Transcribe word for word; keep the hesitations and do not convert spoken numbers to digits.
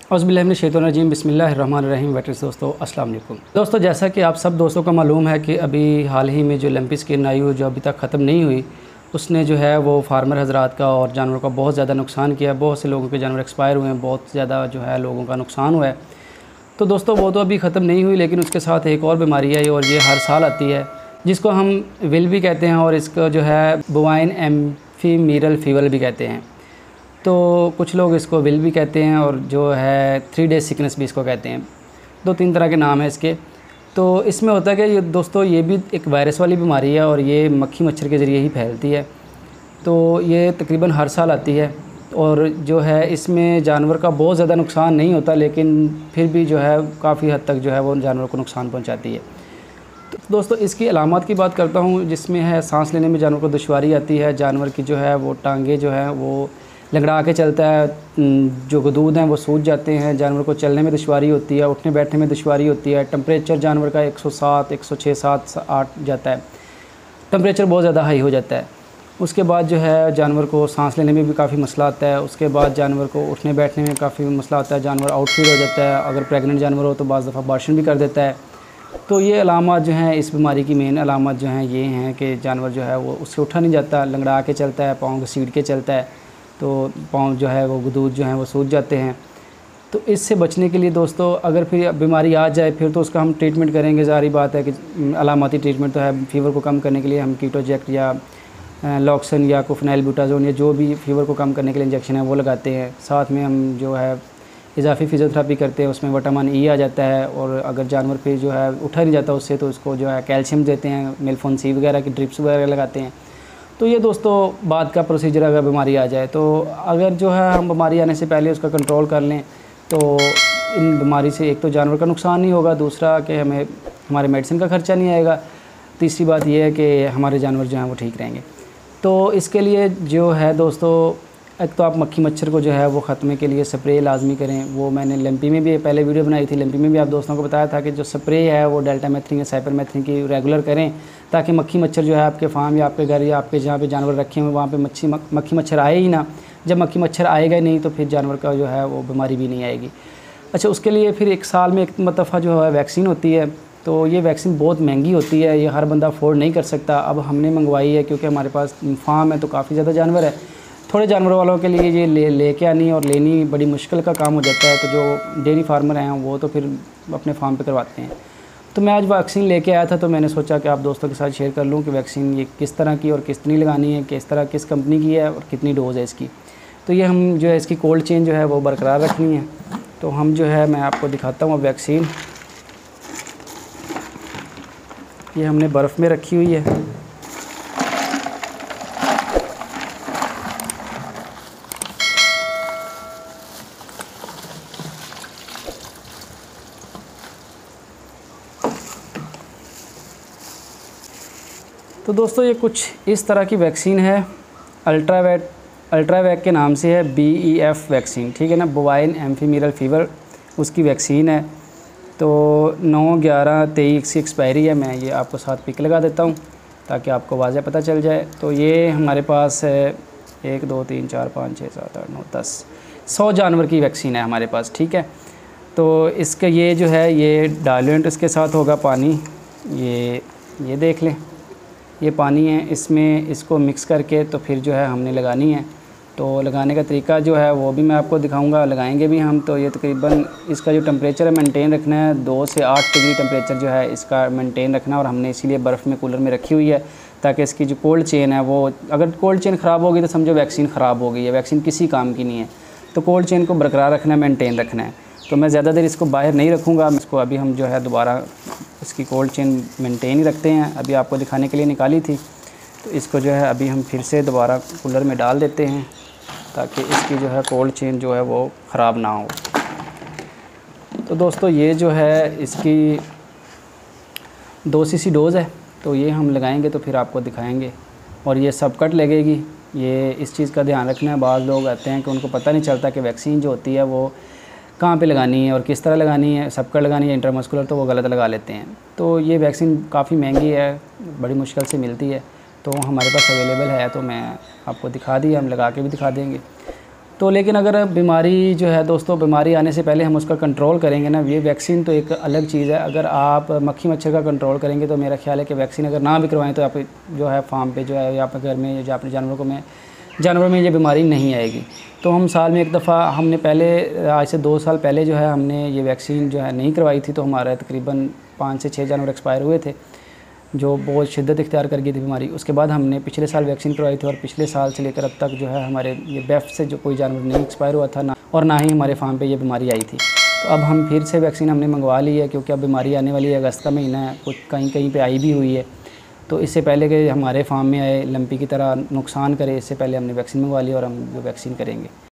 औज़ुबिल्लाहिमिनश्शैतानिर्रजीम बिस्मिल्लाहिर्रहमानिर्रहीम। वेटर्स दोस्तों अस्सलाम वालेकुम। दोस्तों जैसा कि आप सब दोस्तों को मालूम है कि अभी हाल ही में जो ओलंपिक स्किन आई हुई जो अभी तक ख़त्म नहीं हुई, उसने जो है वो फार्मर हज़रात का और जानवरों का बहुत ज़्यादा नुकसान किया। बहुत से लोगों के जानवर एक्सपायर हुए हैं, बहुत ज़्यादा जो है लोगों का नुकसान हुआ है। तो दोस्तों वो तो अभी ख़त्म नहीं हुई, लेकिन उसके साथ एक और बीमारी है और ये हर साल आती है, जिसको हम विल भी कहते हैं और इसको जो है बोवाइन एम्फीमेरल फीवर भी कहते हैं। तो कुछ लोग इसको विल भी कहते हैं और जो है थ्री डेज सिकनेस भी इसको कहते हैं। दो तीन तरह के नाम हैं इसके। तो इसमें होता है कि ये दोस्तों ये भी एक वायरस वाली बीमारी है और ये मक्खी मच्छर के ज़रिए ही फैलती है। तो ये तकरीबन हर साल आती है और जो है इसमें जानवर का बहुत ज़्यादा नुकसान नहीं होता, लेकिन फिर भी जो है काफ़ी हद तक जो है वो जानवर को नुकसान पहुँचाती है। तो दोस्तों इसकी अलामत की बात करता हूँ, जिसमें है सांस लेने में जानवर को दुश्वारी आती है, जानवर की जो है वो टांगे जो है वो लंगड़ा के चलता है, जो गदूद हैं वो सूज जाते हैं, जानवर को चलने में दुश्वारी होती है, उठने बैठने में दुश्वारी होती है। टेम्परेचर जानवर का एक सौ सात, एक सौ छह, सात, आठ जाता है, टेम्परेचर बहुत ज़्यादा हाई हो जाता है। उसके बाद जो है जानवर को सांस लेने में भी काफ़ी मसला आता है। उसके बाद जानवर को उठने बैठने में काफ़ी मसला आता है, जानवर आउटफीड हो जाता है। अगर प्रेग्नेंट जानवर हो तो बाज़ दफ़ा अबॉर्शन भी कर देता है। तो ये अलामत जो हैं इस बीमारी की मेन अलामत जो हैं ये हैं कि जानवर जो है वो उससे उठा नहीं जाता, लंगड़ा के चलता है, पाँव घसीट के चलता है, तो पाँव जो है वो गदूद जो हैं वो सूज जाते हैं। तो इससे बचने के लिए दोस्तों अगर फिर बीमारी आ जाए फिर तो उसका हम ट्रीटमेंट करेंगे। ज़ाहिर बात है कि अलामती ट्रीटमेंट तो है। फ़ीवर को कम करने के लिए हम कीटोजेक्ट या लॉक्सन या कुफनाइल ब्यूटाजोन या जो भी फ़ीवर को कम करने के लिए इंजेक्शन है वो लगाते हैं। साथ में हम जो है इजाफी फ़िज़ियोथेरेपी करते हैं, उसमें विटामिन ई आ जाता है। और अगर जानवर फिर जो है उठा नहीं जाता उससे तो उसको जो है कैल्शियम देते हैं, मेलफोन सी वगैरह की ड्रिप्स वगैरह लगाते हैं। तो ये दोस्तों बाद का प्रोसीजर अगर बीमारी आ जाए। तो अगर जो है हम बीमारी आने से पहले उसका कंट्रोल कर लें तो इन बीमारी से एक तो जानवर का नुकसान नहीं होगा, दूसरा कि हमें हमारे मेडिसिन का ख़र्चा नहीं आएगा, तीसरी बात यह है कि हमारे जानवर जो हैं वो ठीक रहेंगे। तो इसके लिए जो है दोस्तों एक तो आप मक्खी मच्छर को जो है वो ख़त्मे के लिए स्प्रे लाजमी करें। वो मैंने लंपी में भी पहले वीडियो बनाई थी, लंपी में भी आप दोस्तों को बताया था कि जो स्प्रे है वो डेल्टामेथ्रिन या साइपरमेथ्रिन की रेगुलर करें, ताकि मक्खी मच्छर जो है आपके फार्म या आपके घर या आपके जहाँ पे जानवर रखे हुए वहाँ पे मच्छी मक्खी मच्छर आए ही ना। जब मक्खी मच्छर आएगा ही नहीं तो फिर जानवर का जो है वो बीमारी भी नहीं आएगी। अच्छा, उसके लिए फिर एक साल में एक मरतबा जो है वैक्सीन होती है। तो ये वैक्सीन बहुत महंगी होती है, ये हर बंदा अफोर्ड नहीं कर सकता। अब हमने मंगवाई है क्योंकि हमारे पास फार्म है तो काफ़ी ज़्यादा जानवर है। थोड़े जानवरों वालों के लिए ये ले लेके आनी और लेनी बड़ी मुश्किल का काम हो जाता है। तो जो डेयरी फार्मर हैं वो तो फिर अपने फार्म पे करवाते हैं। तो मैं आज वैक्सीन लेके आया था तो मैंने सोचा कि आप दोस्तों के साथ शेयर कर लूँ कि वैक्सीन ये किस तरह की और कितनी लगानी है, किस तरह किस कंपनी की है और कितनी डोज़ है इसकी। तो ये हम जो है इसकी कोल्ड चेन जो है वो बरकरार रखनी है। तो हम जो है मैं आपको दिखाता हूँ वैक्सीन। ये हमने बर्फ़ में रखी हुई है। तो दोस्तों ये कुछ इस तरह की वैक्सीन है, अल्ट्रावैक अल्ट्रावैक के नाम से है, बी ई एफ वैक्सीन, ठीक है ना, बोवाइन एम्फीमेरल फीवर उसकी वैक्सीन है। तो नौ ग्यारह तेईस की एक्सपायरी है। मैं ये आपको साथ पिक लगा देता हूँ ताकि आपको वाज़ह पता चल जाए। तो ये हमारे पास है एक दो तीन चार पाँच छः सात आठ नौ दस सौ जानवर की वैक्सीन है हमारे पास, ठीक है। तो इसका ये जो है ये डायल्यूएंट इसके साथ होगा पानी, ये ये देख लें ये पानी है, इसमें इसको मिक्स करके तो फिर जो है हमने लगानी है। तो लगाने का तरीका जो है वो भी मैं आपको दिखाऊंगा, लगाएंगे भी हम। तो ये तकरीबन इसका जो टेम्परेचर है मेंटेन रखना है, दो से आठ डिग्री टेम्परेचर जो है इसका मेंटेन रखना है। और हमने इसीलिए बर्फ़ में कूलर में रखी हुई है ताकि इसकी जो कोल्ड चेन है वो, अगर कोल्ड चेन ख़राब होगी तो समझो वैक्सीन ख़राब हो गई है, वैक्सीन किसी काम की नहीं है। तो कोल्ड चेन को बरकरार रखना है, मेनटेन रखना है। तो मैं ज़्यादा देर इसको बाहर नहीं रखूँगा, इसको अभी हम जो है दोबारा इसकी कोल्ड चेन मेंटेन ही रखते हैं। अभी आपको दिखाने के लिए निकाली थी, तो इसको जो है अभी हम फिर से दोबारा कूलर में डाल देते हैं ताकि इसकी जो है कोल्ड चेन जो है वो ख़राब ना हो। तो दोस्तों ये जो है इसकी दो सी सी डोज़ है, तो ये हम लगाएंगे तो फिर आपको दिखाएंगे। और ये सब कट लगेगी, ये इस चीज़ का ध्यान रखना है। बाज़ लोग आते हैं कि उनको पता नहीं चलता कि वैक्सीन जो होती है वो कहाँ पे लगानी है और किस तरह लगानी है, सब कट लगानी है इंट्रामस्कुलर, तो वो गलत लगा लेते हैं। तो ये वैक्सीन काफ़ी महंगी है, बड़ी मुश्किल से मिलती है, तो हमारे पास अवेलेबल है। तो मैं आपको दिखा दी, हम लगा के भी दिखा देंगे। तो लेकिन अगर बीमारी जो है दोस्तों, बीमारी आने से पहले हम उसका कंट्रोल करेंगे ना, ये वैक्सीन तो एक अलग चीज़ है। अगर आप मक्खी मच्छर का कंट्रोल करेंगे तो मेरा ख्याल है कि वैक्सीन अगर ना भी करवाएं तो आप जो है फार्म पे जो है या अपने घर में या अपने जानवरों को में जानवरों में ये बीमारी नहीं आएगी। तो हम साल में एक दफ़ा, हमने पहले आज से दो साल पहले जो है हमने ये वैक्सीन जो है नहीं करवाई थी, तो हमारे तकरीबन पाँच से छः जानवर एक्सपायर हुए थे, जो बहुत शिद्दत इख्तियार कर गई थी बीमारी। उसके बाद हमने पिछले साल वैक्सीन करवाई थी और पिछले साल से लेकर अब तक जो है हमारे ये बेफ से जो कोई जानवर नहीं एक्सपायर हुआ था ना, और ना ही हमारे फार्म पे ये बीमारी आई थी। तो अब हम फिर से वैक्सीन हमने मंगवा ली है, क्योंकि अब बीमारी आने वाली है, अगस्त का महीना है, कुछ कहीं कहीं पे आई भी हुई है। तो इससे पहले कि हमारे फार्म में आए लंपी की तरह नुकसान करे, इससे पहले हमने वैक्सीन मंगवा ली और हम जो वैक्सीन करेंगे।